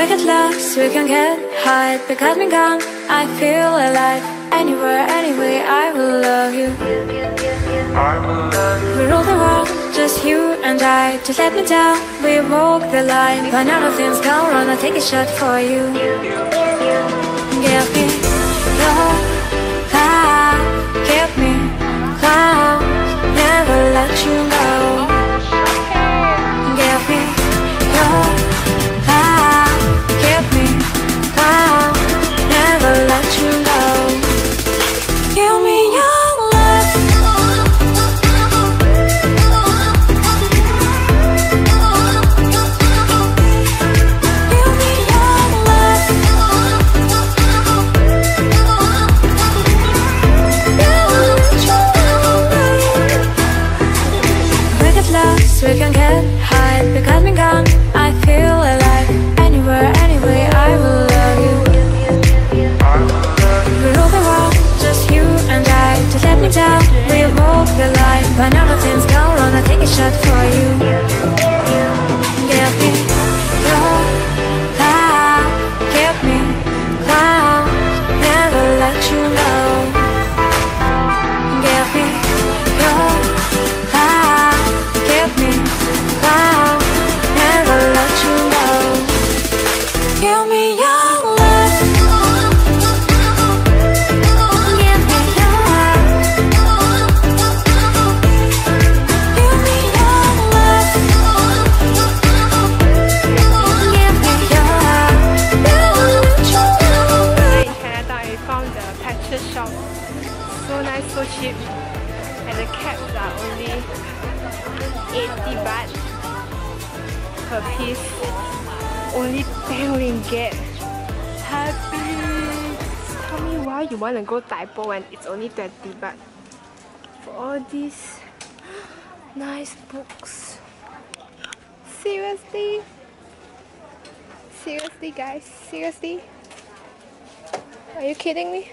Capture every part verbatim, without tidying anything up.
get lost, we can get high. Because me gone, I feel alive. Anywhere, anyway, I will love you. I will love you. We rule the world, just you and I. Just let me down, we walk the line. When all of things go wrong, I'll take a shot for you. Give me your love, give me love, never let you go. Give me your love, give me love, never let you go. Give me your love. Give me your love. We get lost, we can get high. Because me gone, I feel alive. Anywhere, anyway, I will love you. We rule the world, just you and I. Just let me down, we walk the line. When all the things go wrong, I'll take a shot for you. Give me your love, give me love, never let you go. Give me your love, give me love, never let you go. Give me your love. Give me your love. Give me your love. Give me your love. Never let you go. In Canada, we found the patches shop. So nice, so cheap. And the caps are only eighty baht per piece. Only ten ringgit. Happy! Tell me why you want to go Typo when it's only twenty baht. For all these nice books. Seriously? Seriously, guys? Seriously? Are you kidding me?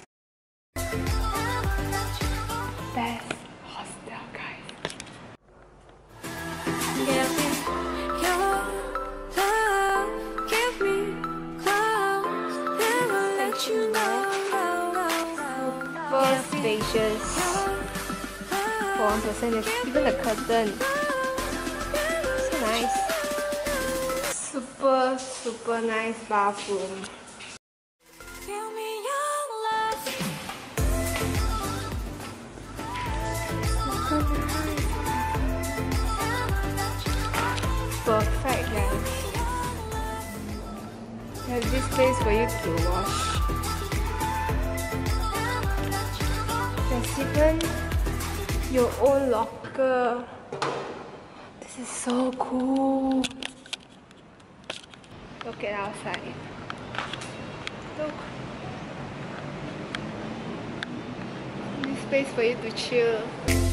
Best hostel, guys. Give me your love, give me close, never let you go. Super spacious. For one person, there's even a curtain. So nice. Super, super nice bathroom. Give me your love. Perfect, guys. There's this place for you to wash. There's even your own locker. This is so cool. Look at outside. Look. This place for you to chill.